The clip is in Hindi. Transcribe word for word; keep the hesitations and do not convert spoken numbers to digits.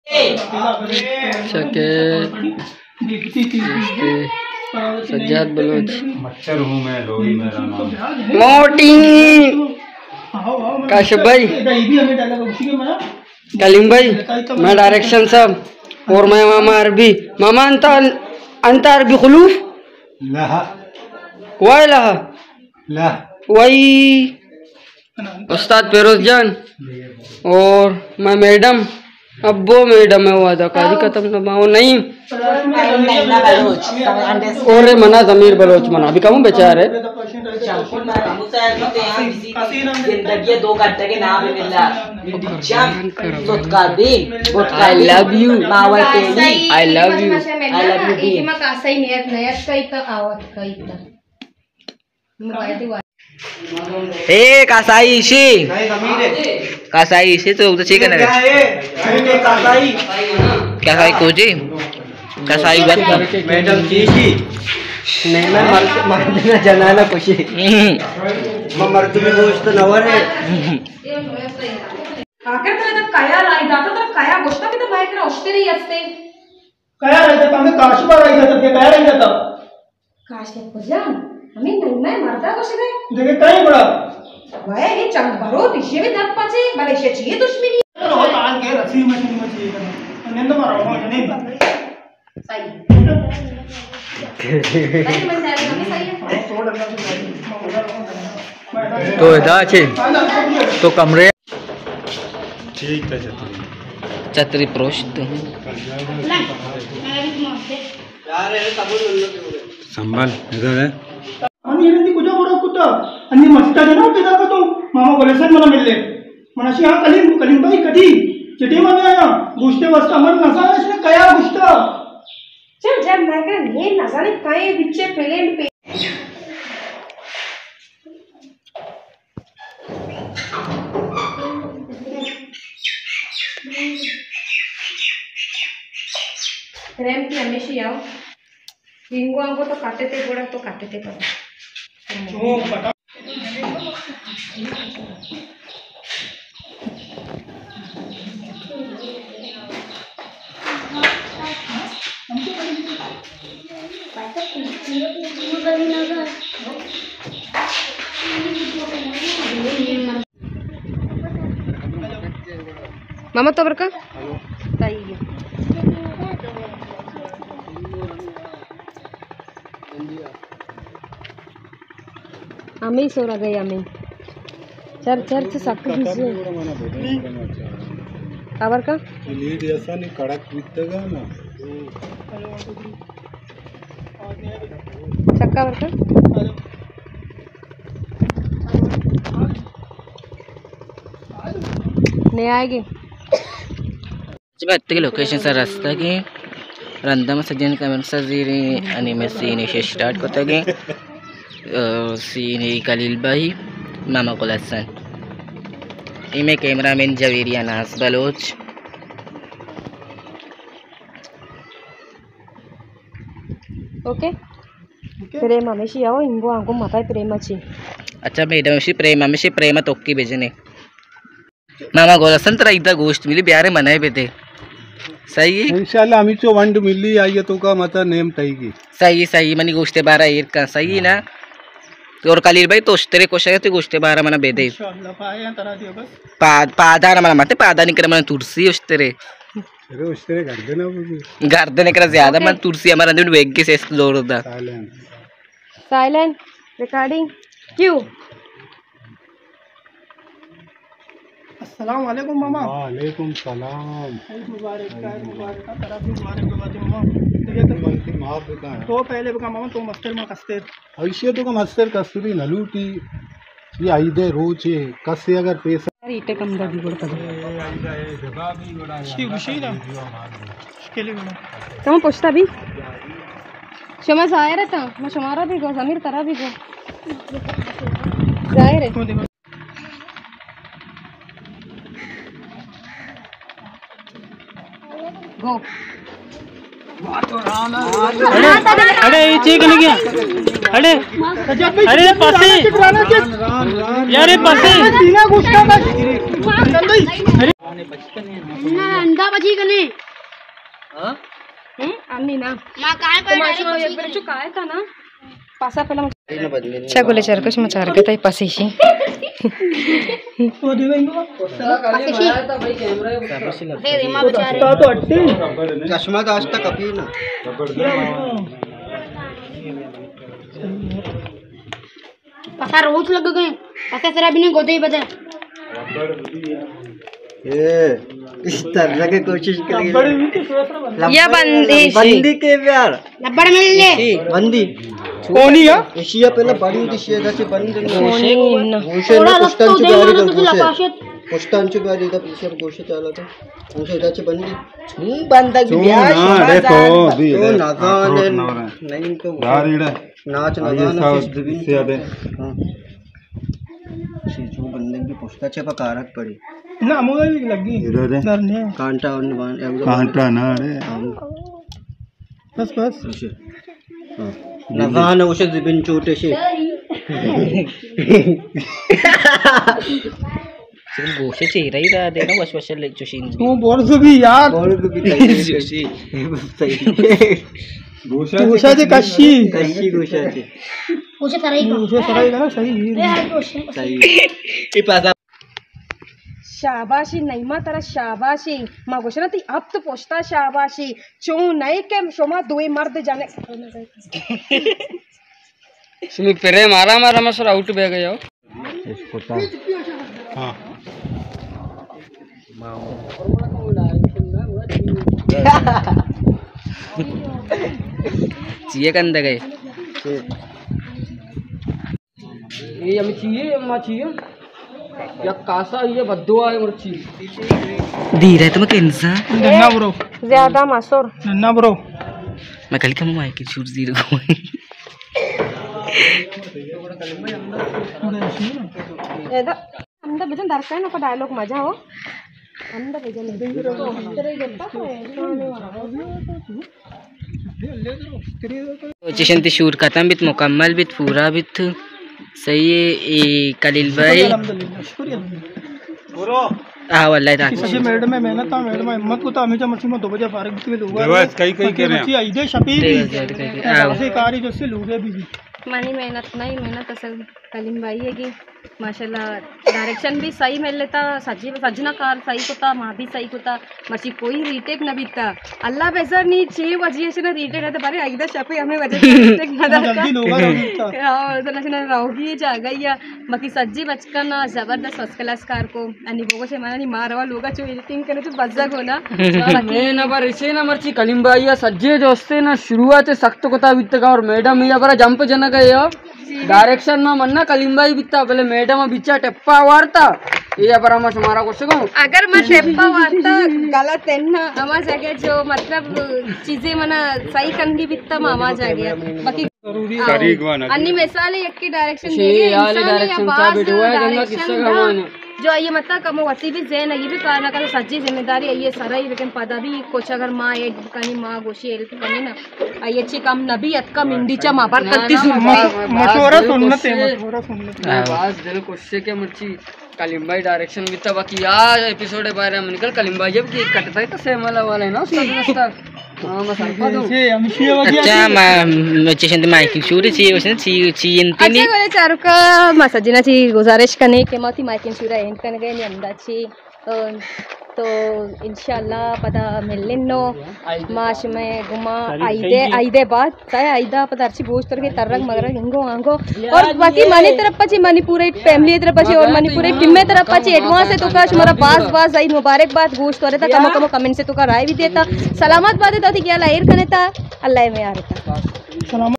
शकेत सज्जाद बलोच। मच्छर हूँ मैं, लोही मेरा नाम। मोटी काशिफ भाई, कलीम भाई, मैं डायरेक्शन सब और मैं मामा अरबी। मामा अंत अंत अरबी खुलूफ लहा वाई लहा लह वाई उस्ताद फिरोज जान और मैं मैडम। अब वो मैडम है वो अदाकारी खत्म नमाओ नहीं और मना जमीर बलोच मना अभी कम बेचारे दो घंटे के नाम I love you I love you हे कासाई इशी कासाई इशी तो उधर ठीक है ना कासाई कोजी कासाई बात मैडम जी जी नहीं मैं मर मर देना जनाना खुशी मैं मर तुम्हें गोश्त नवर है आखिर तो इधर काया लाई जाता तो काया गोश्त की तो बाइक रे ऑस्ट्रेली असते काया राहिता तुम्ही काशीबा राहिता तर ते काया राहिता काशी पुजान हमें नहीं मैं मरता कुछ नहीं देखे काय बडा वय हे चंग भरो दिशे में दप पाचे भले शे चाहिए दुश्मनी हो तान के रसी मशीन में चाहिए नंद मारो हो नहीं सही सही मन जाए हमें सही है तो इधर छे तो कमरे ठीक है छतरी छतरी प्रोष्ट संभल इधर है आणि यांनी कुठे बडा कुठे आणि मस्ता देना पेदा का तो मामा बोलेसन मला मिळले मनाशी हा कलीम कलीम भाई कधी चिठी मागे आया गोष्ट वस्ता मन नसाने कया गोष्ट चल जब मैं कर ये नजाने काए बिच्चे पेलेंट पे प्रेम की हमेशा आओ रिंगो हमको तो काटे थे बोड़ा तो काटे थे पर ओ बटा मामा तो बरका ताई आम्ही सोरा गई आम्ही चर चर्च सक दीजिए आवर का लीड ऐसा नहीं कड़क बिकतेगा ना चक्का वर का नहीं आएगी की लोकेशन सर रास्ता की रंधा सज्जन कमेंट सजीरी आणि मैं सीन स्टार्ट करता गे सीन कलील भाई मामा कोलसन इमे कैमरामैन जवेरिया नास बलोच ओके प्रेम हमेशी आओ इंगो आंगो माता प्रेमाची अच्छा मैडम प्रेम हमेशी प्रेम तोक्की भेजने मामा गोलसन तर एकदा गोष्ट मिली ब्यारे मनाय बेते सही इंशाल्लाह आम्ही चो वंड मिली आई तो का मत नेम तईगी सही सही मनी गोष्ट बारा एर का सही ना और कलील भाई तो तेरे कोशा ते गोष्ट बारा मना बेदे इंशाल्लाह पाया तरा दियो बस पाद पादा ना मते पादा निकरे मन तुरसी उस्तेरे अरे उस्तेरे कर देना वो गर्दन निकरा ज्यादा मन तुरसी हमारा दिन वेग के से एक्सप्लोर होता साइलेंट साइलेंट रिकॉर्डिंग क्यों अस्सलाम वालेकुम मामा वालेकुम सलाम मुबारक का मुबारक का तरफ मुबारक बात मामा ठीक है मनती माफ बता तो पहले बका मामा तो मस्तर में कस्ते ऐसे तो का मस्तर कस्तूरी नलूटी ये आईदे रोचे कसे अगर पैसा ईटे कम दगी गोड़ कर शी खुशी ना केले गोड़ कम पोछता भी शमा जाए रहता मैं शमारा भी गो समीर तरह भी गो जाए रे गो अरे चेक नहीं गया अरे अरे पासे यार पासे सीना गुस्सा का अरे अंधा बची कने हां अन्नी ना मां काय तो माशी एक बार जो काय था ना पासा पहिला चगोले चरकश मचार के ताई पसीशी वो देवे इनको हे रे मां बेचारे तो अट्टी चश्मा तो आज तक कभी ना पसा रोज लग गए पसा सरा भी नहीं गोदे ही बजा ये इस तरह की कोशिश करेंगे बड़ी भी तो सोच या बंदी बंदी के प्यार लब्बड़ मिल ले बंदी कोनी या एशिया पहले बंदी एशिया जाचे बंदी गोशे थोड़ा गोशे रस्तो दे मला तुला पाशेत पुष्टांची गाडी इथं पीछे गोशे चालत गोशे जाचे बंदी छू बंदा की ब्याह देखो भी नागाने नहीं तो नाच नागाने से अबे जो बंदे की पुष्टाचे पर कारक पड़ी ना मोगा भी लगी करने कांटा और निवान कांटा ना रे बस बस नागाने उसे जिबिन चोटे से सिर्फ गोशे चेहरा ही रहा देना वश वश ले चुशीन तू बोल से भी यार बोल भी जोशी सही गोशा जे कशी कशी गोशाचे उसे सराई को उसे सराई का ना सही ए हाय गोशे सही ये पासा शाबाशी नहीं मा तेरा शाबाशी माँ गोशे ना ती अब तो पोछता शाबाशी चो नहीं के शोमा दुए मर्द जाने सुमी पेरे मारा मारा मसर आउट बे गयो इसको ता हां चिए कंद गए ये हम चाहिए मा चाहिए या कासा ये बद्दुआ है मर्ची धीरे तुम कैंसा नन्ना ब्रो ज्यादा मासोर नन्ना ब्रो मैं कल कम माइक की शूट जीरो को ఏదో అంద బిజం దర్కాయన ఒక డైలాగ్ మజా हो అంద బిజం तो तेरे जंता चेशन ते शूट खत्म बित मुकम्मल बित पूरा बित सही है ये कलील भाई अल्हम्दुलिल्लाह शुक्रिया ब्रो हाँ वल्लाह था किसी मैडम में मेहनत था मैडम में हिम्मत को तो हमेशा मर्ची में दो बजे फारिग भी लोग बस कई कई कह रहे हैं आईदे शफी भी ऐसे कारी जो से लोगे भी मानी मेहनत नहीं मेहनत असल कलीम भाई है कि माशाल्लाह डायरेक्शन भी सही मिल लेता सजी सजना कार सही होता माँ भी सही होता मर्ची कोई रीटेक न बीतता अल्लाह बेजर नहीं छः बजे से ना रीटेक है तो बारे आईदा शफी हमें वजह रीटेक न जल्दी लोग हाँ तो ना रहोगी जा गई या बाकी सज्जी बचकर ना जबरदस्त फर्स्ट क्लास कार को अनि वो से माना नहीं मारवा लोग जो एडिटिंग करे तो बजग होना मैं ना बार इसे ना मर्ची कलीम भाई या सज्जे दोस्ते ना शुरुआत से सख्त कोता बित्ता और मैडम या बार जंप जना गए डायरेक्शन में मन्ना कलीम भाई बित्ता पहले मैडम बिच्चा टेप्पा वारता ये पर हम हमारा कुछ को अगर मैं टेप्पा वारता गलत है ना आवाज आ गया जो मतलब चीजें मना सही कंगी बित्ता में आवाज आ गया बाकी अन्नी मिसाल एक की डायरेक्शन दे डायरेक्शन सा वीडियो है जंगा किस्सा का जो ये मतलब कम वसी भी जैन ये भी कारण का सच्ची जिम्मेदारी है ये सारा ही लेकिन पता भी कुछ अगर माँ एड कहीं माँ गोशी एल कहीं ना ये अच्छी कम नबीयत का मिंडीचा माँ पर करती मशवरा सुनना ते मशवरा सुनना बात दिल कोशिश के मर्ची कलीम भाई डायरेक्शन भी तब बाकी आ एपिसोड है बारे में निकल कलीम भाई जब की कटता है तो सेमला वाला है ना उसका रास्ता हां मैं समझ दूं से हम शिया वजह अच्छा मैं चेशन ते माइक की शूट ची उसने ची ची इंतनी अच्छा बोले चारू का मसजना ची गुजारिश करने के माती माइक की शूट एंड करने गए नहीं अंदाज ची तो इंशाल्लाह पता मिलनो माश में घुमा आईदे आईदे बाद चाहे आईदा पता अच्छी गोश्त करके तरक मगरक इंगो आंगो और बाकी मनी तरफ पची मनी पूरे फैमिली तरफ पची और मनी पूरे टीम में तरफ पची एडवांस से तो का हमारा बास बास आई मुबारकबाद गोश्त करे था कम कम कमेंट से तो का राय भी देता सलामत बात है तो क्या लायर करने था अल्लाह में आ रहा था सलाम